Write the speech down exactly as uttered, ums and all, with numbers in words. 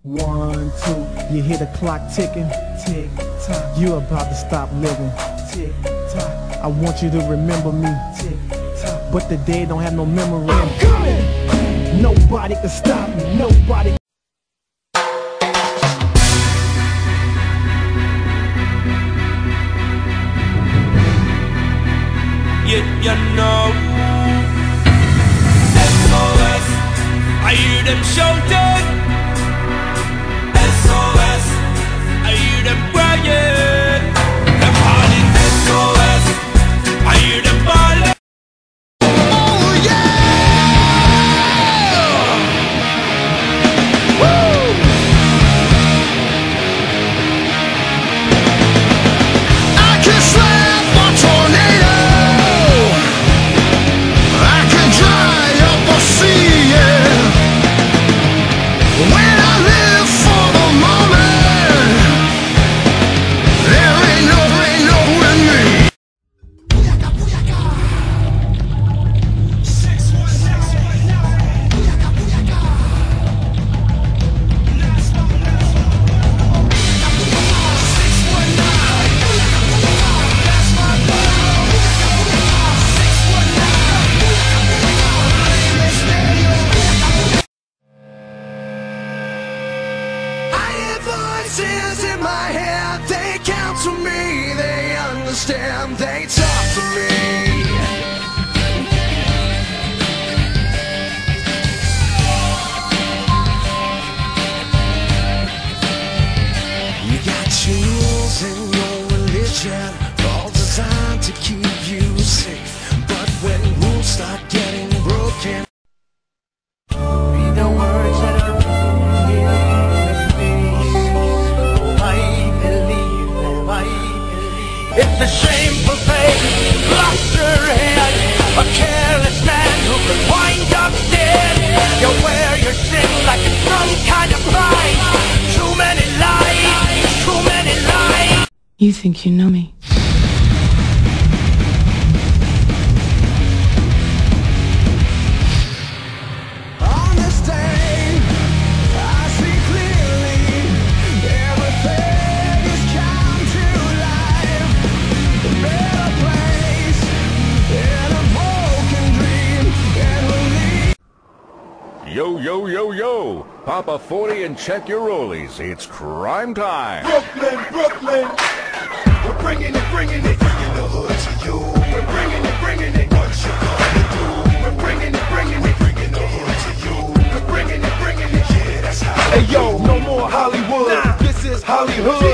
One, two, you hear the clock ticking, tick tock. You about to stop living, tick tock. I want you to remember me, tick tock. But the dead don't have no memory. I'm coming. Nobody can stop me. Nobody. You, you know S O S, I hear them shouting. S O S, I hear them crying. They're calling S O S, I hear them calling. Oh yeah! Woo! I can slap my tornado. I can dry up a sea, yeah. When I live for the moment, there ain't no, ain't no in me. Booyaka, booyaka. Six one six one nine. Booyaka, booyaka. Last one, last one. Booyaka, booyaka. Six one nine. Booyaka, booyaka. That's my love. Booyaka, booyaka. Six one nine. Booyaka, booyaka. Let's stay on. Booyaka, booyaka. I hear voices in my head, they count to me, they understand, they talk to me. You got tools in your religion, all designed to keep you safe. But when rules start getting broken, read the words that are written in I believe them, I believe. It's a shameful thing, lost your head. A careless man who could wind up dead. You wear your sin like it's some kind of pride. Too many lies, too many lies. You think you know me? On this day, I see clearly everything has come to life. A better place in a broken dream, and we'll leave. Yo, yo, yo, yo! Pop a forty and check your rollies. It's crime time. Brooklyn, Brooklyn, we're bringing it, bringing it, bringing the hood to you. We're bringing it, bringing it, what you gonna do? We're bringing it, bringing it, bringing the hood to you. We're bringing it, bringing it, yeah, that's how. Hey yo, no more Hollywood. Nah. This is Hollywood.